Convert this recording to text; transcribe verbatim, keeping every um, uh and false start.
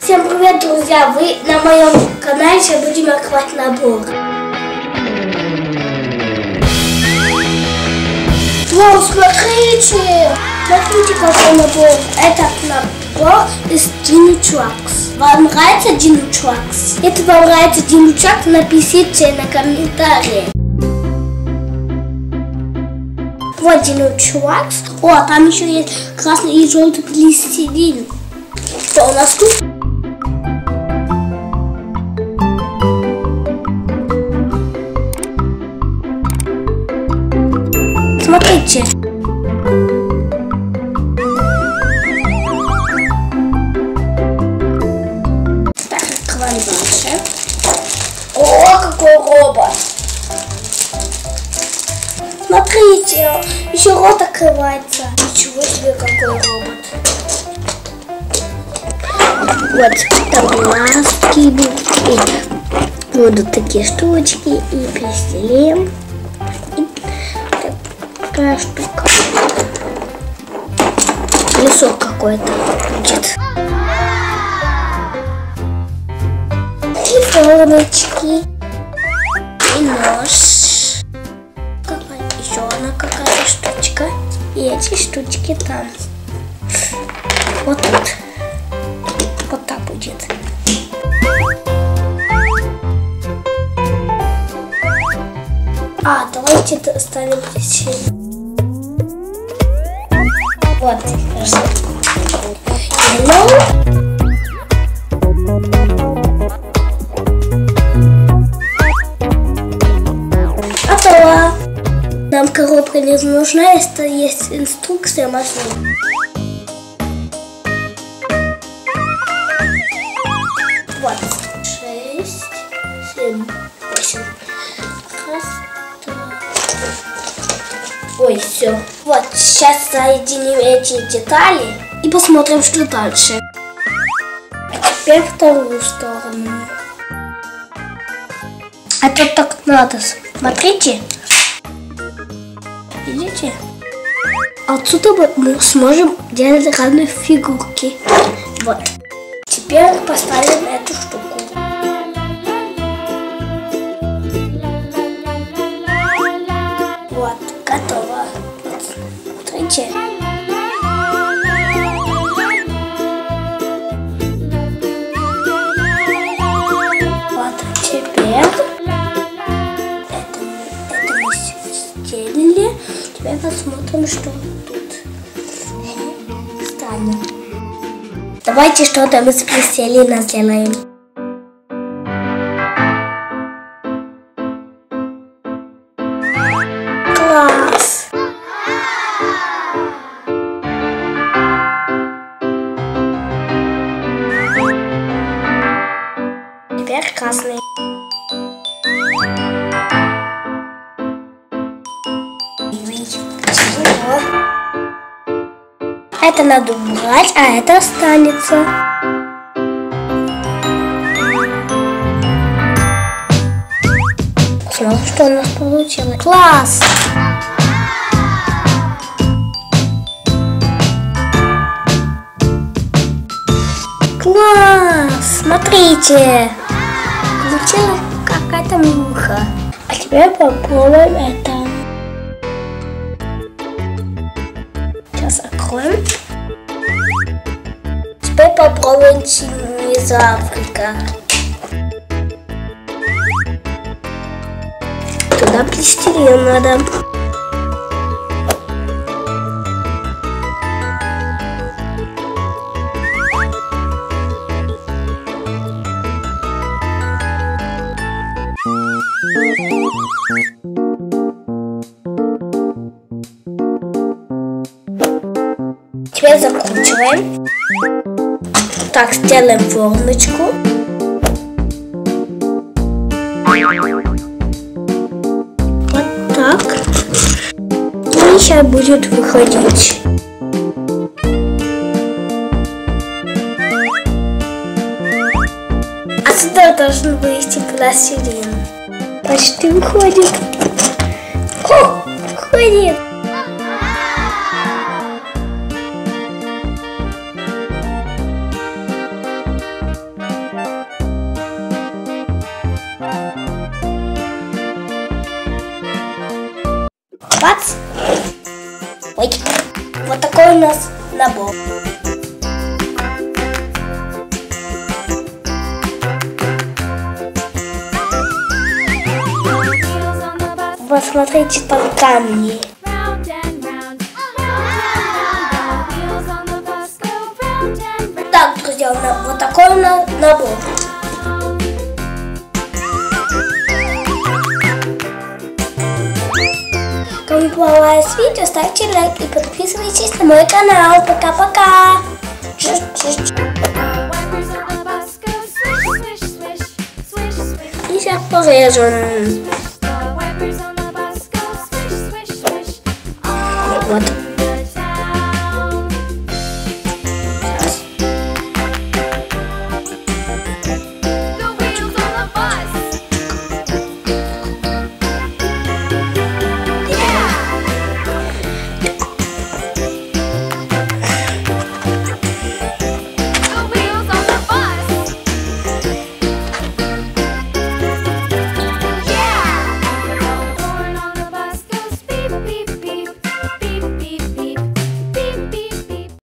Всем привет, друзья! Вы на моем канале, сейчас будем открывать набор. Вау, смотрите! Смотрите, какой набор. Это набор из Dinotrux. Вам нравится Dinotrux? Если вам нравится Dinotrux, напишите на комментарии. Вот Dinotrux. О, там еще есть красный и желтый пластилин. Что у нас тут? Смотрите. Так, открываем дальше. О, какой робот! Смотрите, еще рот открывается. Ничего себе, какой робот. Вот, там глазки будут, и будут такие штучки, и пластилин. Такая штука. Колесо какое-то будет. И формочки. И нож. Еще одна какая-то штучка. И эти штучки там. Вот тут. Вот так будет. А, давайте это ставим здесь. Вот, хорошо. Hello. Готово. Нам коробка не нужна, если есть инструкция машины. Вот, шесть, семь, восемь. Раз, два. Ой, все. Вот, сейчас соединим эти детали и посмотрим, что дальше. А теперь вторую сторону. Это так надо. Смотрите. Видите? Отсюда мы сможем делать разные фигурки. Вот. Теперь поставим эту штуку. Вот, готово. Вот, смотрите. Вот, теперь это, это мы сделали. Теперь посмотрим, что тут станет. Давайте что-то мы с пластилина сделаем. Класс! Теперь красный. Это надо убрать, а это останется. Посмотрим, что у нас получилось. Класс! Класс! Смотрите! Получилась какая-то муха. А теперь попробуем это. Сейчас откроем. Теперь попробуем из Африка. Туда пластилин надо. Теперь закручиваем. Так, сделаем формочку. Вот так. И сейчас будет выходить. Отсюда должен выйти пластилин. Почти выходит. О, выходит. нас набор. Посмотрите, там камни. Так, друзья, вот такой у нас набор. Кому понравилось видео, ставьте лайк и подписывайтесь на мой канал. Пока-пока. И сейчас порежем.